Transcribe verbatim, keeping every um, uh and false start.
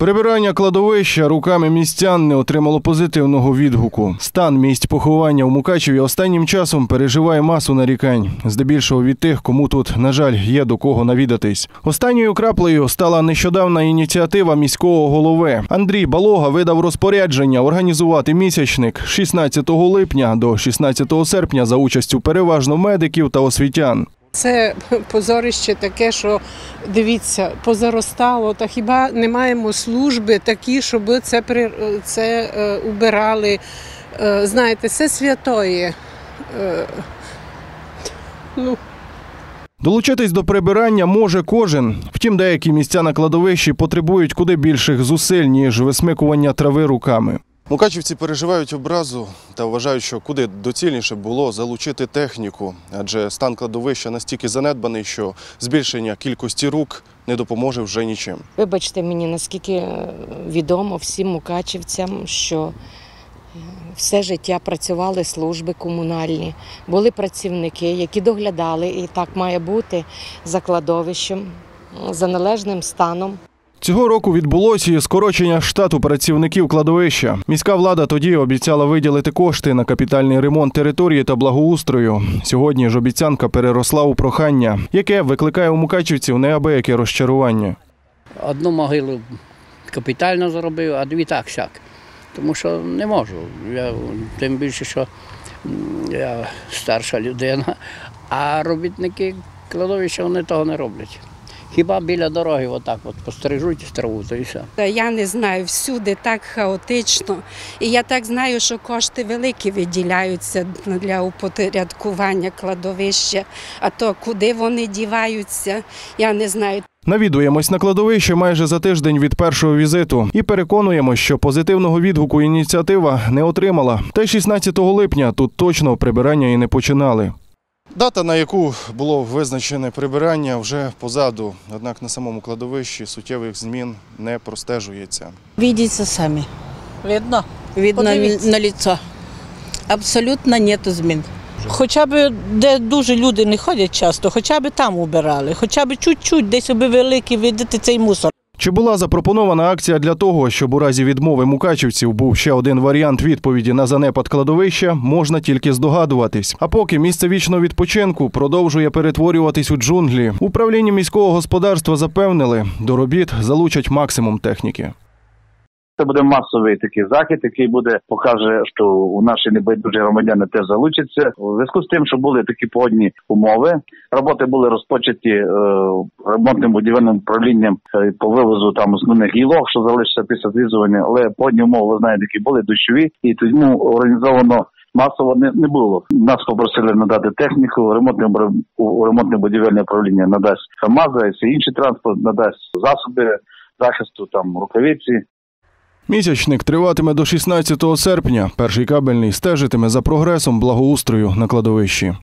Прибирання кладовища руками містян не отримало позитивного відгуку. Стан місць поховання у Мукачеві останнім часом переживає масу нарікань. Здебільшого від тих, кому тут, на жаль, є до кого навідатись. Останньою краплею стала нещодавна ініціатива міського голови. Андрій Балога видав розпорядження організувати місячник з шістнадцятого липня до шістнадцятого серпня за участю переважно медиків та освітян. Це позорище таке, що, дивіться, позаростало, та хіба не маємо служби такі, щоб це, це е, убирали. Е, знаєте, це святоє. Е, ну. Долучитись до прибирання може кожен. Втім, деякі місця на кладовищі потребують куди більших зусиль, ніж висмикування трави руками. Мукачівці переживають образу та вважають, що куди доцільніше було залучити техніку, адже стан кладовища настільки занедбаний, що збільшення кількості рук не допоможе вже нічим. Вибачте мені, наскільки відомо всім мукачівцям, що все життя працювали служби комунальні, були працівники, які доглядали, і так має бути, за кладовищем, за належним станом. Цього року відбулося і скорочення штату працівників кладовища. Міська влада тоді обіцяла виділити кошти на капітальний ремонт території та благоустрою. Сьогодні ж обіцянка переросла у прохання, яке викликає у мукачівців неабияке розчарування. Одну могилу капітально зробив, а дві так-сяк. Тому що не можу. Я, тим більше, що я старша людина, а робітники кладовища вони того не роблять. Хіба біля дороги отак от постережуть траву, то і все. Я не знаю, всюди так хаотично. І я так знаю, що кошти великі виділяються для упорядкування кладовища. А то куди вони діваються, я не знаю. Навідуємось на кладовище майже за тиждень від першого візиту і переконуємось, що позитивного відгуку ініціатива не отримала. Та й шістнадцятого липня тут точно прибирання і не починали. Дата, на яку було визначене прибирання, вже позаду. Однак на самому кладовищі суттєвих змін не простежується. Видите самі. Видно? Видно Подивіться. на лицо. Абсолютно нету змін. Хоча б де дуже люди не ходять часто, хоча б там убирали, хоча б чуть-чуть, десь аби великий видати цей мусор. Чи була запропонована акція для того, щоб у разі відмови мукачівців був ще один варіант відповіді на занепад кладовища, можна тільки здогадуватись. А поки місце вічного відпочинку продовжує перетворюватись у джунглі, управління міського господарства запевнили, до робіт залучать максимум техніки. Це буде масовий такий захід, який буде покаже, що у наші небайдужі громадяни теж залучаться. У зв'язку з тим, що були такі погодні умови, роботи були розпочаті е, ремонтним будівельним управлінням е, по вивозу там основних гілок, що залишиться після зрізування, але погодні умови, ви знаєте, які були дощові, і тому організовано масово не, не було. Нас попросили надати техніку, ремонтне, ремонтне будівельне управління надасть КАМАЗи, і інший транспорт надасть засоби захисту, там рукавиці. Місячник триватиме до шістнадцятого серпня. Перший кабельний стежитиме за прогресом благоустрою на кладовищі.